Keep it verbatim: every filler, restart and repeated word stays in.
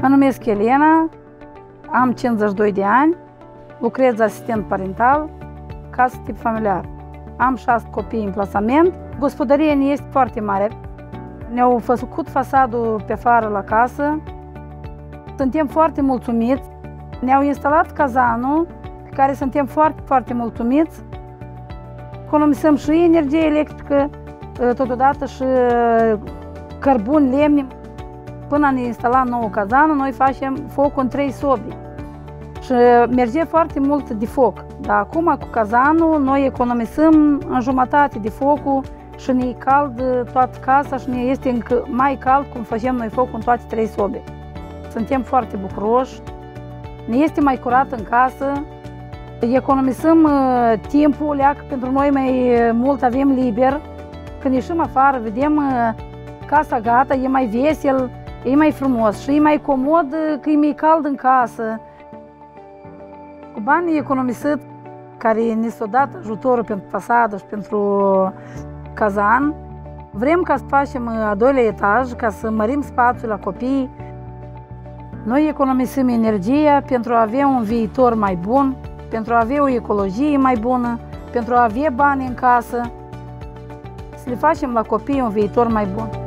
Mă numesc Elena, am cincizeci și doi de ani, lucrez asistent parental, casă tip familiar. Am șase copii în plasament. Gospodăria ne este foarte mare. Ne-au făcut fasadul pe afară la casă. Suntem foarte mulțumiți. Ne-au instalat cazanul, pe care suntem foarte, foarte mulțumiți. Economisim și energie electrică, totodată și cărbuni, lemne. Până ne instala nou cazanul, noi facem foc în trei sobi. Și merge foarte mult de foc. Dar acum, cu cazanul, noi economisim în jumătate de focul și ne e cald toată casa și ne este încă mai cald cum facem noi foc în toate trei sobe. Suntem foarte bucuroși, ne este mai curat în casă, economisim timpul, leac, pentru noi mai mult avem liber. Când ieșim afară, vedem casa gata, e mai vesel, e mai frumos și e mai comod că e mai cald în casă. Cu banii economisiți, care ne s-au dat ajutorul pentru fasadă și pentru cazan, vrem ca să facem a doilea etaj, ca să mărim spațiul la copii. Noi economisim energia pentru a avea un viitor mai bun, pentru a avea o ecologie mai bună, pentru a avea bani în casă, să le facem la copii un viitor mai bun.